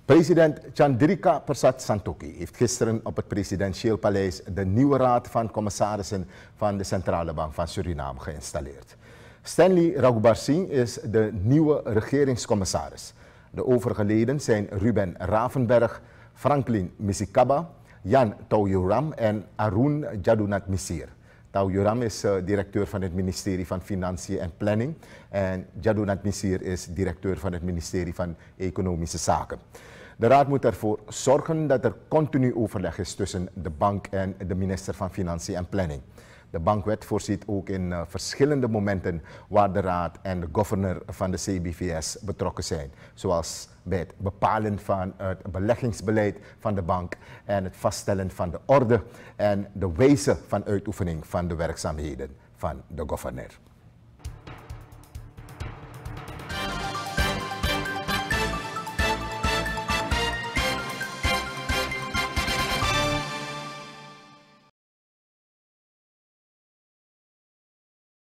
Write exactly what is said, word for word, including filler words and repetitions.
President Chandrika Persat Santokhi heeft gisteren op het presidentieel paleis de nieuwe Raad van Commissarissen van de Centrale Bank van Suriname geïnstalleerd. Stanley Raghubarsingh is de nieuwe regeringscommissaris. De overige leden zijn Ruben Ravenberg, Franklin Misikaba, Jan Tauyoram en Arun Jadunat-Misir. Tauyoram is uh, directeur van het ministerie van Financiën en Planning en Jadunat-Misir is directeur van het ministerie van Economische Zaken. De raad moet ervoor zorgen dat er continu overleg is tussen de bank en de minister van Financiën en Planning. De bankwet voorziet ook in uh, verschillende momenten waar de raad en de governor van de C B V S betrokken zijn. Zoals bij het bepalen van het beleggingsbeleid van de bank en het vaststellen van de orde en de wijze van uitoefening van de werkzaamheden van de governor.